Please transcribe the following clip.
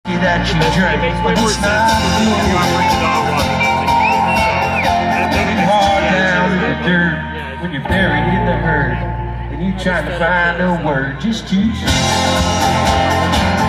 that you drink when it's not hard down in the dirt when you're buried in the herd and you trying to find a word just to